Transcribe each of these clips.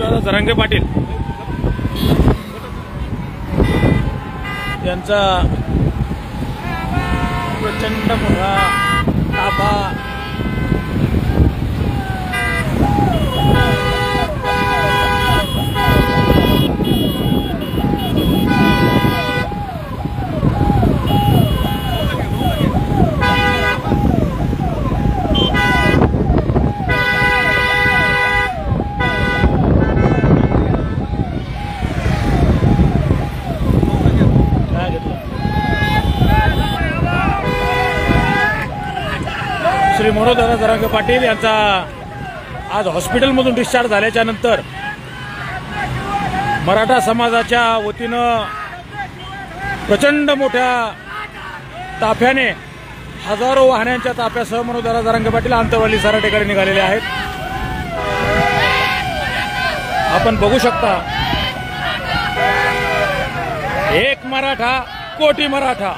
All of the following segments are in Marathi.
मनोहरदादा जरांगे पाटील यांचा प्रचंड मोठा ताफा श्री मनोहरदादा जरांगे पाटील यांचा आज हॉस्पिटलमधून डिस्चार्ज झाल्याच्या नंतर मराठा समाजाच्या वतीनं प्रचंड मोठ्या ताफ्याने हजारो वाहनांच्या ताफ्यासह मनोहरदादा जरांगे पाटील आंतरवाली सराटीकडे निघालेले आहेत। आपण बघू शकता, एक मराठा कोटी मराठा।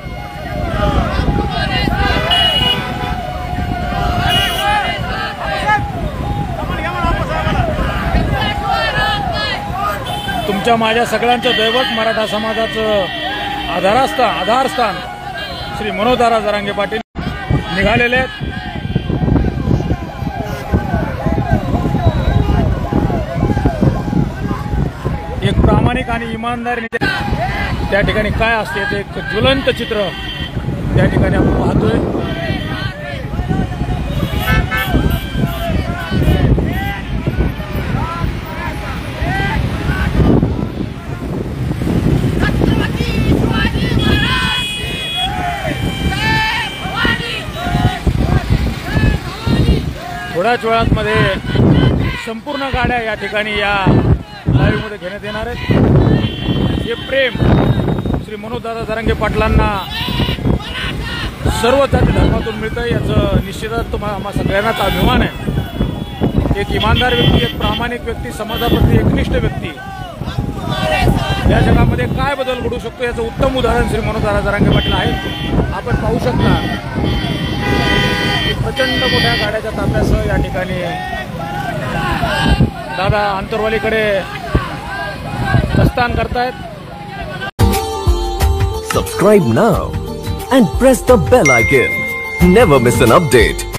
तुमच्या माझ्या सगळ्यांचं दैवत मराठा समाजाचं आधारस्थान श्री मनोहरदादा जरांगे पाटील निघालेले आहेत। एक प्रामाणिक आणि इमानदारीने त्या ठिकाणी काय असते ते एक ज्वलंत चित्र त्या ठिकाणी आपण पाहतोय। थोड्याच वेळामध्ये संपूर्ण गाड्या या ठिकाणी या लाईव्ह मध्ये घेण्यात येणार आहेत। हे प्रेम श्री मनोहरदादा जरांगे पाटलांना सर्व जाती धर्मातून मिळतं, याचं निश्चितच आम्हा सगळ्यांनाच अभिमान आहे। एक इमानदार व्यक्ती, एक प्रामाणिक व्यक्ती, समाजाप्रती एकनिष्ठ व्यक्ती या जगामध्ये काय बदल घडू शकतो याचं उत्तम उदाहरण श्री मनोहरदादा जरांगे पाटील आहेत। आपण पाहू शकता प्रचंड मोठ्या गाड्याच्या ताफ्यासह या ठिकाणी दादा आंतरवालीकडे प्रस्थान करतायत। Subscribe now and press the bell icon. Never miss an update.